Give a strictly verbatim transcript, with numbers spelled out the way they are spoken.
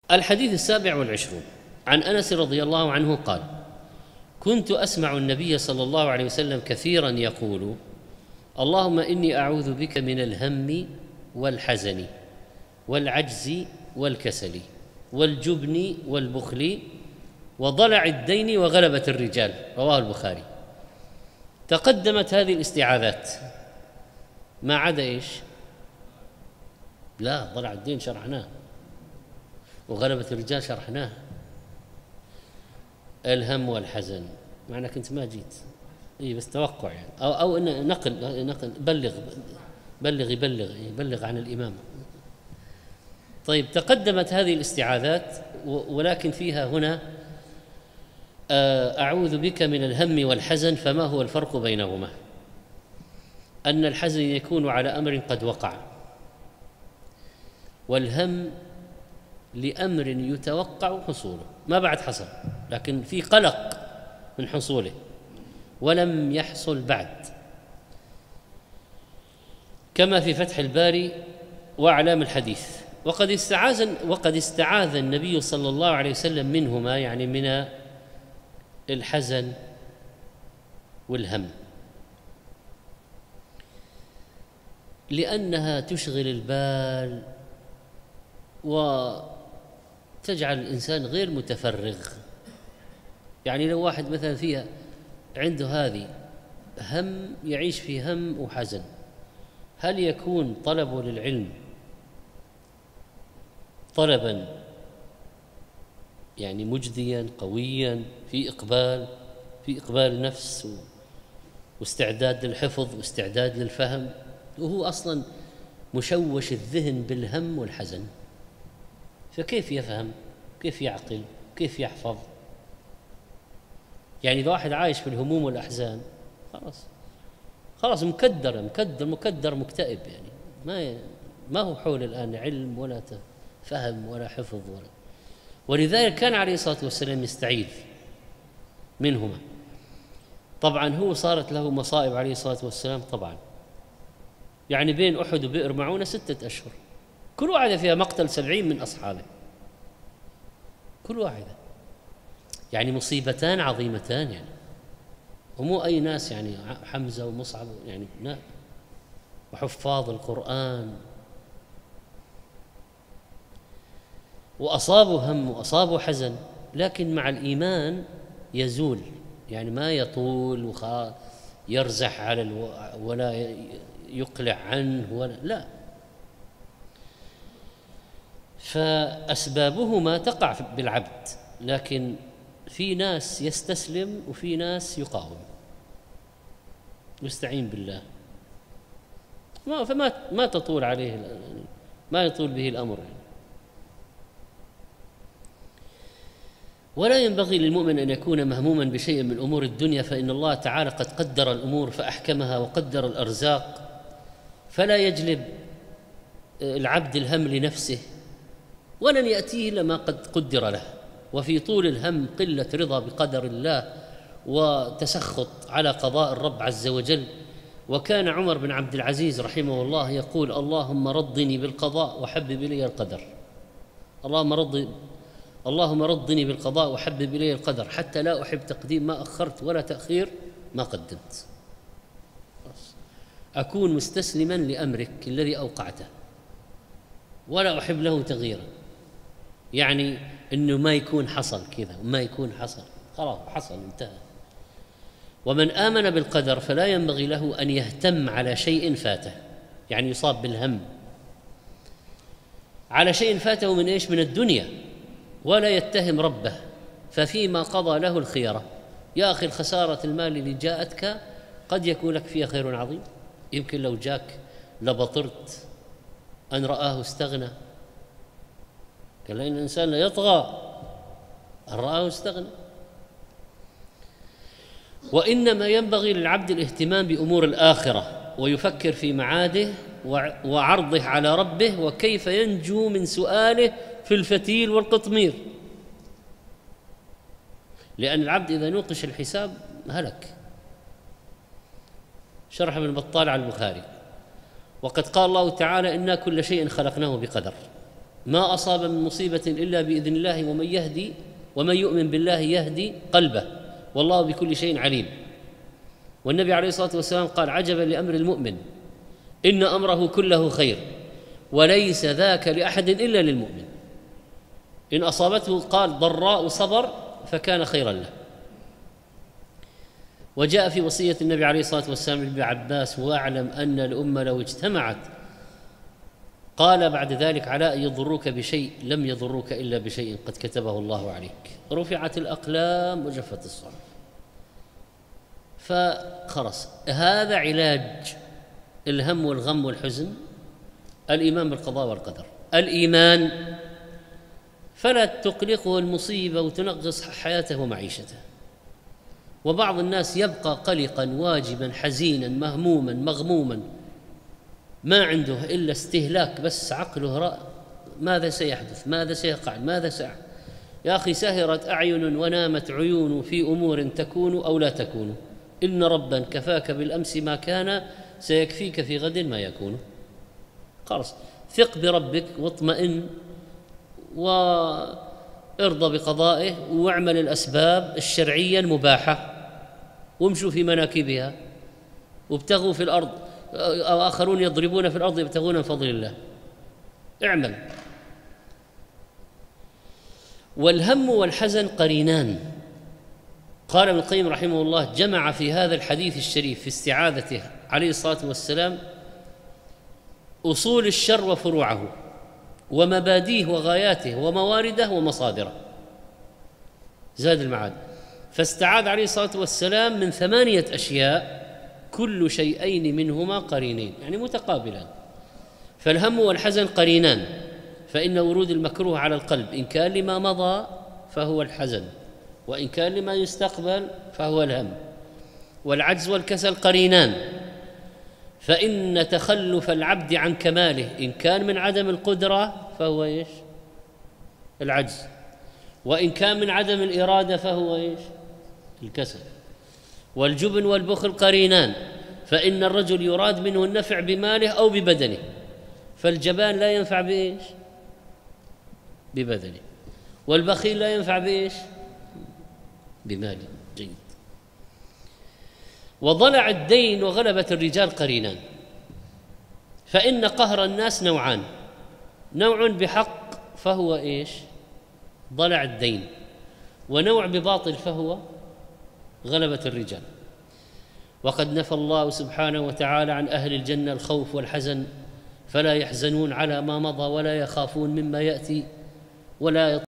الحديث السابع والعشرون عن أنس رضي الله عنه قال: كنت أسمع النبي صلى الله عليه وسلم كثيرا يقول: اللهم إني أعوذ بك من الهم والحزن والعجز والكسل والجبن والبخل وضلع الدين وغلبة الرجال. رواه البخاري. تقدمت هذه الاستعاذات ما عدا ايش؟ لا، ضلع الدين شرحناه، وغلبة الرجال شرحناه. الهم والحزن معنى كنت ما جيت، اي بس توقع يعني، او او إن نقل نقل بلغ بلغ يبلغ يبلغ عن الإمام. طيب، تقدمت هذه الاستعاذات، ولكن فيها هنا أعوذ بك من الهم والحزن. فما هو الفرق بينهما؟ أن الحزن يكون على أمر قد وقع، والهم لأمر يتوقع حصوله، ما بعد حصل لكن في قلق من حصوله ولم يحصل بعد، كما في فتح الباري وأعلام الحديث. وقد استعاذ وقد استعاذ النبي صلى الله عليه وسلم منهما، يعني من الحزن والهم، لأنها تشغل البال وتجعل الإنسان غير متفرغ. يعني لو واحد مثلا فيها عنده هذه هم، يعيش في هم وحزن، هل يكون طلبه للعلم طلبا يعني مجديا قويا في إقبال في إقبال النفس واستعداد للحفظ واستعداد للفهم، وهو أصلا مشوش الذهن بالهم والحزن؟ فكيف يفهم؟ كيف يعقل؟ كيف يحفظ؟ يعني إذا واحد عايش في الهموم والأحزان خلاص خلاص مكدر مكدر مكدر مكتئب، يعني ما ما هو حول الآن علم ولا فهم ولا حفظ ولا. ولذلك كان عليه الصلاة والسلام يستعيذ منهما. طبعا هو صارت له مصائب عليه الصلاة والسلام طبعا، يعني بين أحد وبئر معونة ستة أشهر، كل واحدة فيها مقتل سبعين من أصحابه، كل واحدة يعني مصيبتان عظيمتان، يعني ومو أي ناس، يعني حمزة ومصعب يعني لا، وحفاظ القرآن، وأصابوا هم وأصابوا حزن، لكن مع الإيمان يزول، يعني ما يطول ويرزح على الو... ولا يقلع عنه ولا لا. فأسبابهما تقع بالعبد، لكن في ناس يستسلم وفي ناس يقاوم، يستعين بالله، ما فما ما تطول عليه، ما يطول به الأمر يعني. ولا ينبغي للمؤمن أن يكون مهموما بشيء من أمور الدنيا، فإن الله تعالى قد قدر الأمور فأحكمها وقدر الأرزاق، فلا يجلب العبد الهم لنفسه، ولن يأتيه إلا ما قد قدر له. وفي طول الهم قلة رضا بقدر الله وتسخط على قضاء الرب عز وجل. وكان عمر بن عبد العزيز رحمه الله يقول: اللهم رضني بالقضاء وحبب إلي القدر. اللهم رض اللهم رضني بالقضاء وحبب إلي القدر، حتى لا أحب تقديم ما أخرت ولا تأخير ما قدمت. أكون مستسلما لأمرك الذي أوقعته ولا أحب له تغييرا، يعني إنه ما يكون حصل كذا وما يكون حصل، خلاص حصل انتهى. ومن آمن بالقدر فلا ينبغي له أن يهتم على شيء فاته، يعني يصاب بالهم على شيء فاته من إيش؟ من الدنيا، ولا يتهم ربه، ففيما قضى له الخيرة. يا أخي، الخسارة المال اللي جاءتك قد يكون لك فيها خير عظيم، يمكن لو جاك لبطرت أن رآه استغنى. قال إن الإنسان لا يطغى أن رآه استغنى. وإنما ينبغي للعبد الاهتمام بأمور الآخرة، ويفكر في معاده وعرضه على ربه، وكيف ينجو من سؤاله في الفتيل والقطمير، لأن العبد إذا نوقش الحساب هلك. شرح ابن بطال على البخاري: وقد قال الله تعالى: إنا كل شيء خلقناه بقدر. ما أصاب من مصيبة إلا بإذن الله ومن يهدي ومن يؤمن بالله يهدي قلبه والله بكل شيء عليم. والنبي عليه الصلاة والسلام قال: عجبا لأمر المؤمن إن أمره كله خير وليس ذاك لأحد إلا للمؤمن. إن أصابته قال ضراء صبر فكان خيرا له. وجاء في وصية النبي عليه الصلاة والسلام لابن عباس: واعلم أن الأمة لو اجتمعت، قال بعد ذلك: على أن يضروك بشيء لم يضروك إلا بشيء قد كتبه الله عليك. رفعت الأقلام وجفت الصحف. فخلص هذا علاج الهم والغم والحزن، الإيمان بالقضاء والقدر. الإيمان فلا تقلقه المصيبة وتنغص حياته ومعيشته. وبعض الناس يبقى قلقا واجبا حزينا مهموما مغموما، ما عنده إلا استهلاك بس، عقله رأى ماذا سيحدث، ماذا سيقع، ماذا سيع. يا أخي سهرت أعين ونامت عيون في أمور تكون أو لا تكون، إن ربا كفاك بالأمس ما كان سيكفيك في غد ما يكون. خلاص ثق بربك واطمئن وارضى بقضائه واعمل الأسباب الشرعية المباحة وامشوا في مناكبها وابتغوا في الأرض، أو آخرون يضربون في الأرض يبتغون من فضل الله. اعمل. والهم والحزن قرينان. قال ابن القيم رحمه الله: جمع في هذا الحديث الشريف في استعاذته عليه الصلاة والسلام أصول الشر وفروعه ومبادئه وغاياته وموارده ومصادره. زاد المعاد. فاستعاذ عليه الصلاة والسلام من ثمانية أشياء كل شيئين منهما قرينين، يعني متقابلان. فالهم والحزن قرينان، فإن ورود المكروه على القلب إن كان لما مضى فهو الحزن، وإن كان لما يستقبل فهو الهم. والعجز والكسل قرينان، فإن تخلف العبد عن كماله إن كان من عدم القدرة فهو إيش؟ العجز، وإن كان من عدم الإرادة فهو إيش؟ الكسل. والجبن والبخل قرينان، فإن الرجل يراد منه النفع بماله أو ببدنه، فالجبان لا ينفع بإيش؟ ببدنه. والبخيل لا ينفع بإيش؟ بماله. جيد. وضلع الدين وغلبة الرجال قرينان، فإن قهر الناس نوعان: نوع بحق فهو إيش؟ ضلع الدين، ونوع بباطل فهو غلبة الرجال. وقد نفى الله سبحانه وتعالى عن أهل الجنة الخوف والحزن، فلا يحزنون على ما مضى ولا يخافون مما يأتي ولا